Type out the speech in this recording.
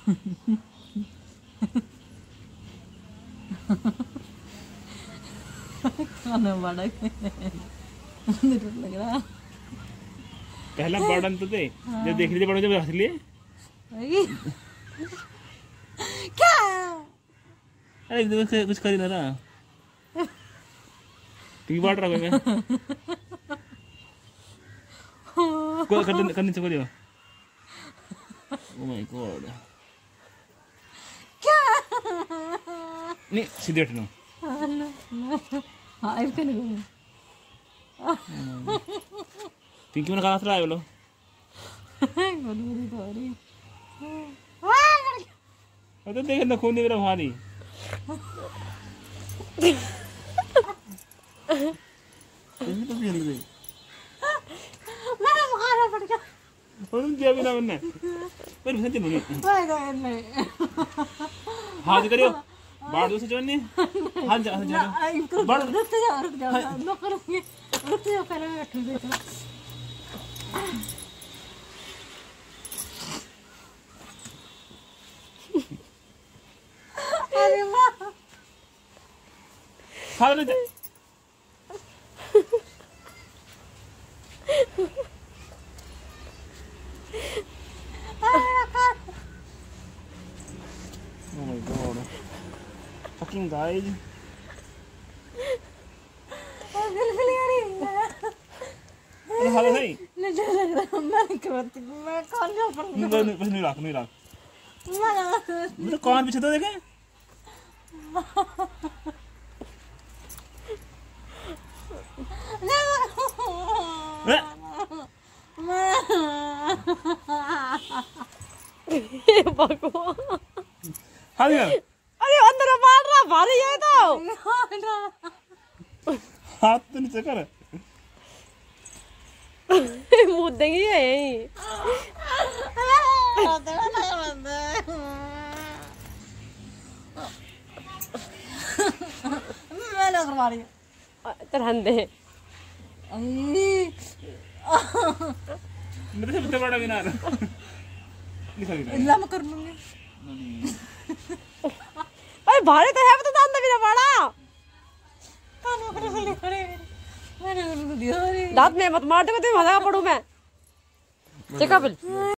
खाना बड़ा लग रहा। पहला बर्डन तो थे जब देख लीजिए बड़ों जब हंस लिए क्या अरे एकदम से कुछ कर ही ना रहा टीवी बांट रहा मैं को करने से करियो ओ माय गॉड क्या नहीं सीधे हटना हाँ इसके नहीं पिंकी मैंने कहा था आए बोलो तो देख ना खून मेरा भारी मेरा बुखार पड़ गया और दिया भी ना मैंने पर भीतर नहीं हाथ करियो बाढ़ दूसरे जोड़ने हाथ जा बाढ़ रुक जाओ नो करूंगी रुक जाओ पहले मैं बैठूं देखो अरे वाह हाथ ले Oh my god. Fucking guys. बिल्कुल यार अरे हाल नहीं मुझे लग रहा मैं करती मैं कौन जा पर नहीं रख मैं कौन पीछे तो देखे भगवान हाल अरे अंदर मार रहा भारी है तो हाथ तो नीचे कर मुँह देंगे यही मैं लग रहा है तरहंदे मेरे से बड़ा भी ना इल्ला मैं कर लूंगी अरे भारी तो है तो दांत भी ना बड़ा दांत में मत मार दे मैं तुम्हें मजा पड़ू मैं चेकअप